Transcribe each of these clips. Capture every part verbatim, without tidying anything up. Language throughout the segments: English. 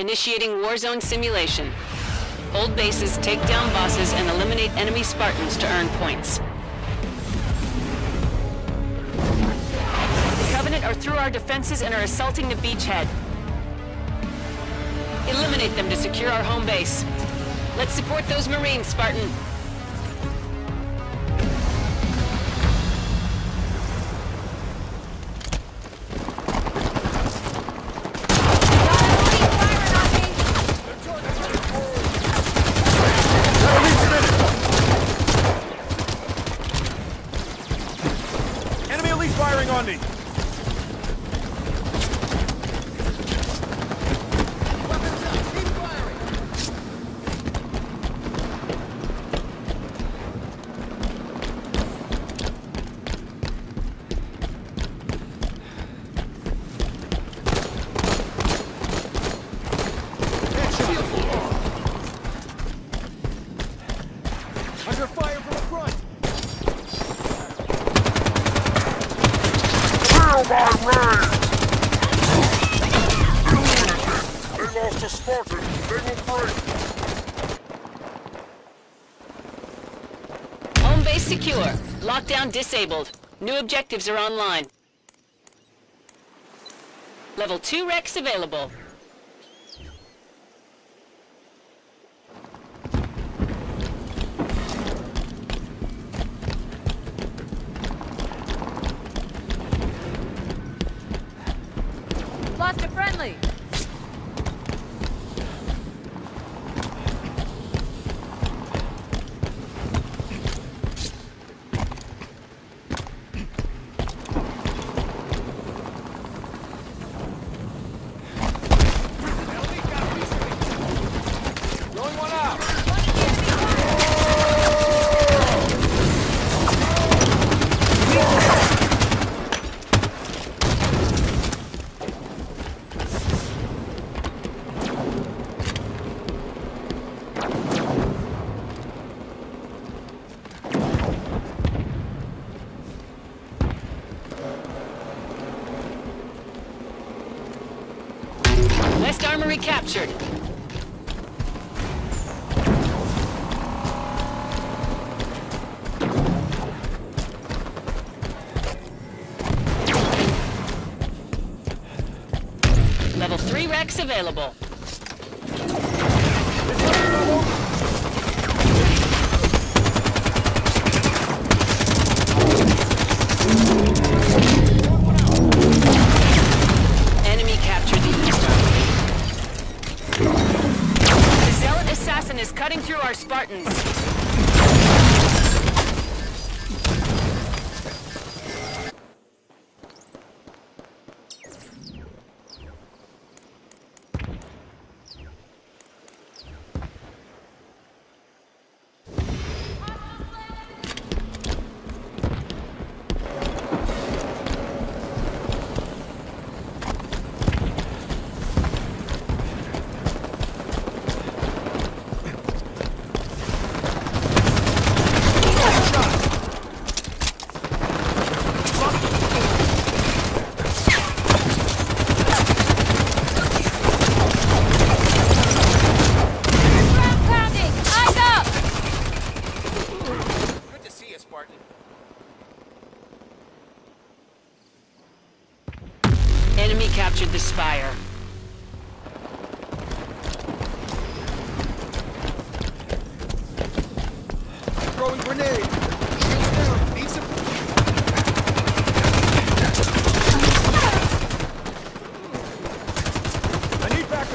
Initiating Warzone simulation. Hold bases, take down bosses, and eliminate enemy Spartans to earn points. The Covenant are through our defenses and are assaulting the beachhead. Eliminate them to secure our home base. Let's support those Marines, Spartan. Firing on me! Weapons up! Keep firing! Under fire from the front! My way! They lost a Spartan. They will break. Home base secure. Lockdown disabled. New objectives are online. Level two Rex available. Lost a friendly! Throwing one out! West Armory captured. Level three Rex available. Enemy captured the East Armory. The Zealot assassin is cutting through our Spartans. Enemy captured the Spire. Throwing grenade! Shields down! Need some... I need backup!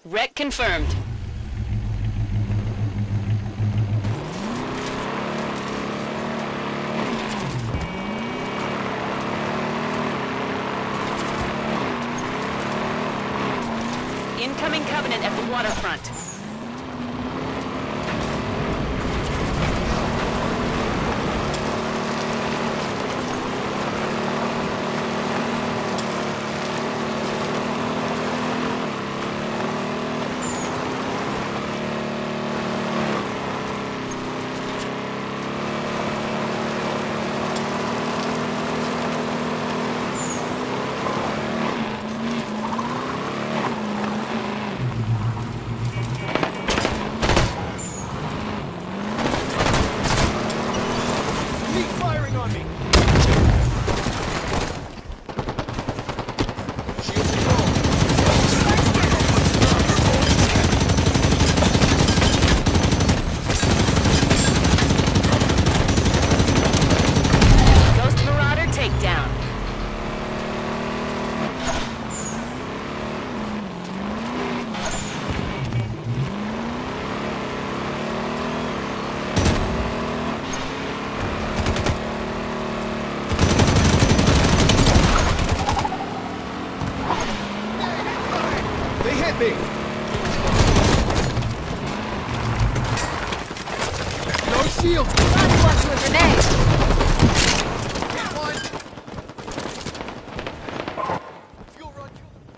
Wreck confirmed. Incoming Covenant at the waterfront. shield! Somebody wants a grenade! Hit one! Fuel run!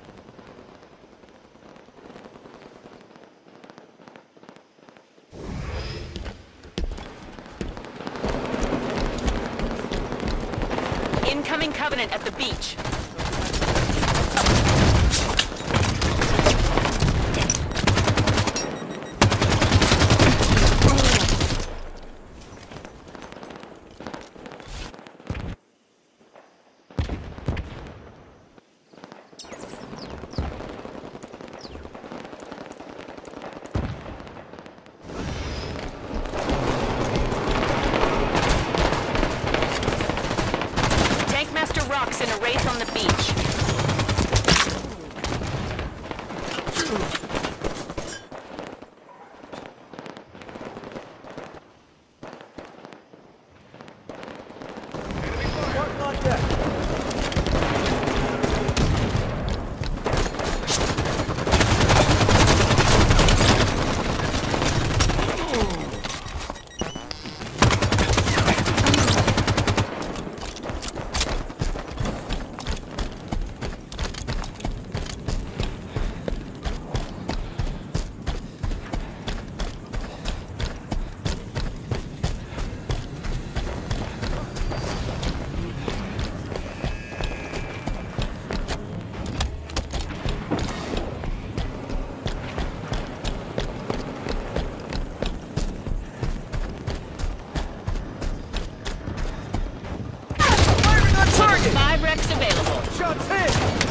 Incoming Covenant at the beach. Rocks in a race on the beach. Five wrecks available. Shots hit!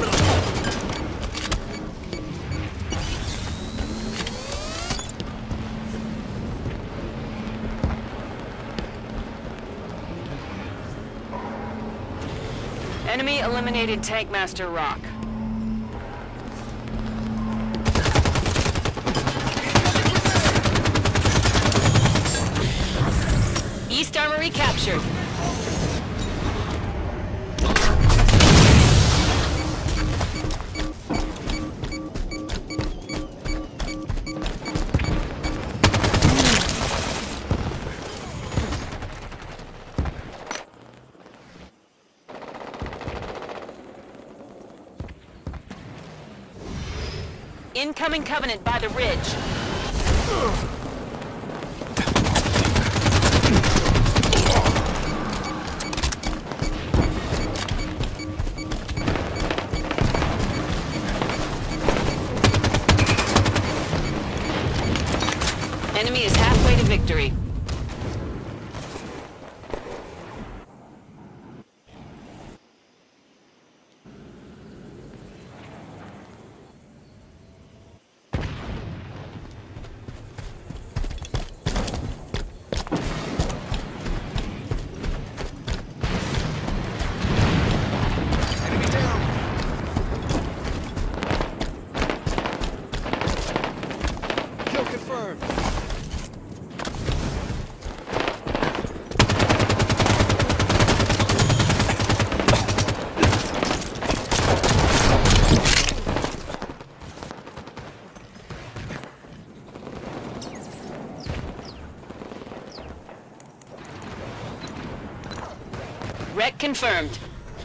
Enemy eliminated Tankmaster Rock. East Armory captured. Incoming Covenant by the ridge. Enemy is halfway to victory. Wreck confirmed.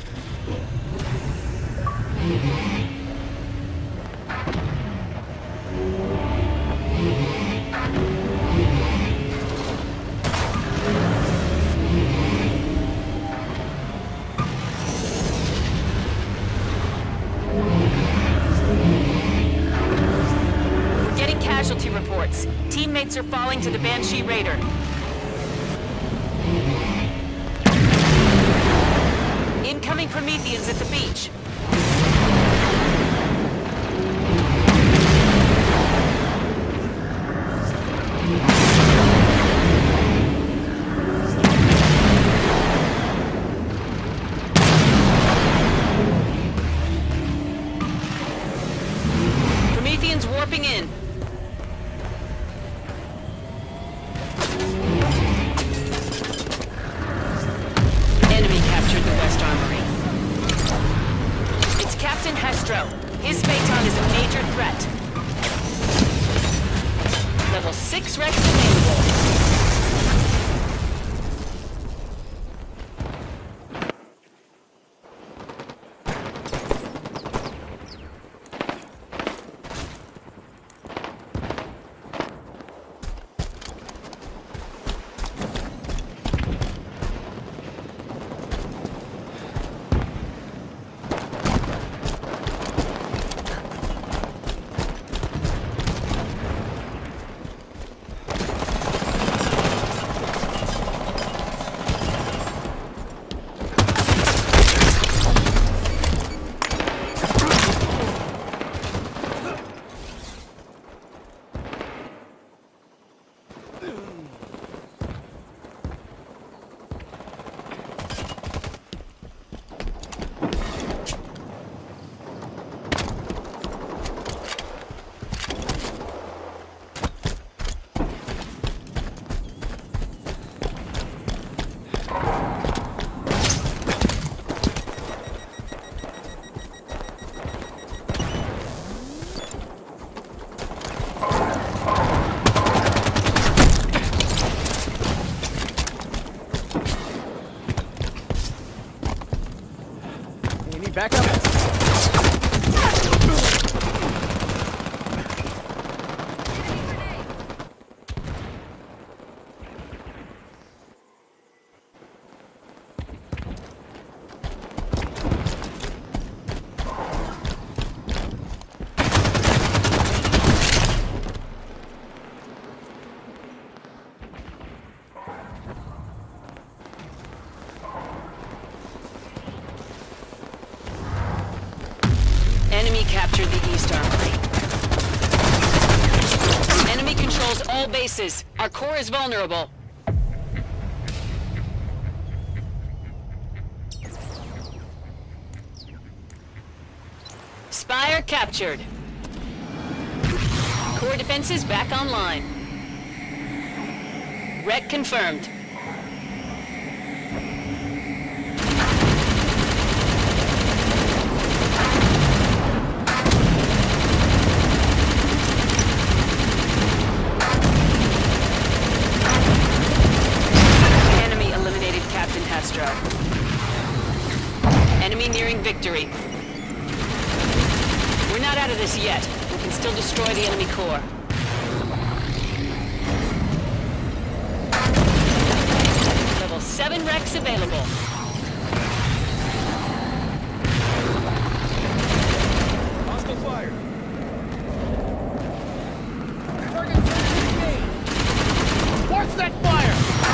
We're getting casualty reports. Teammates are falling to the Banshee Raider. Incoming Prometheans at the beach. Prometheans warping in. Enemy captured the West Armory. It's Captain Hestro. His Phaeton is a major threat. Level six Rex available. Back up. Enemy captured the East Armory. Enemy controls all bases. Our core is vulnerable. Spire captured. Core defenses back online. Wreck confirmed. Enemy nearing victory. We're not out of this yet. We can still destroy the enemy core. Level seven Rex available. Hostile fire. Target engaged. What's that fire?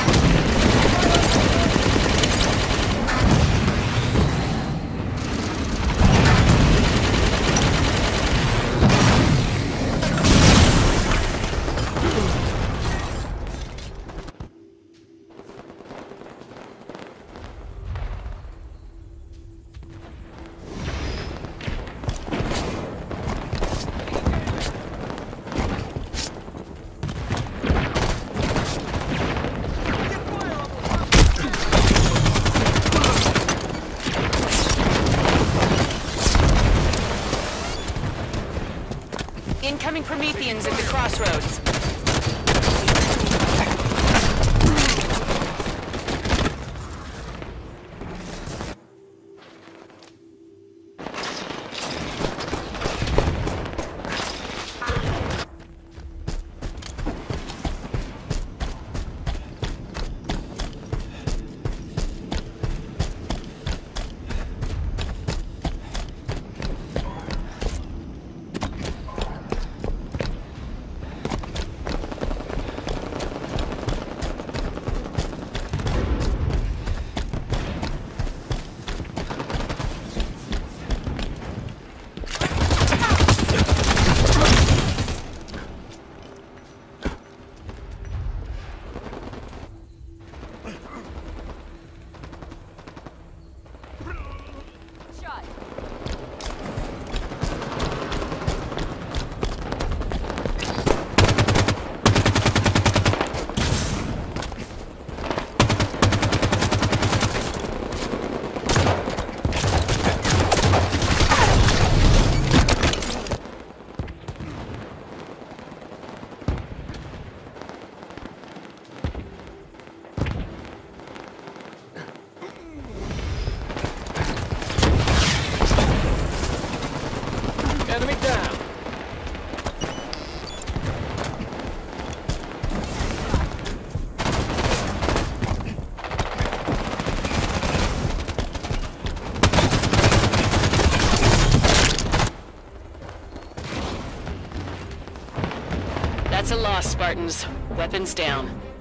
Incoming Prometheans at the crossroads. Enemy down. That's a loss, Spartans. Weapons down.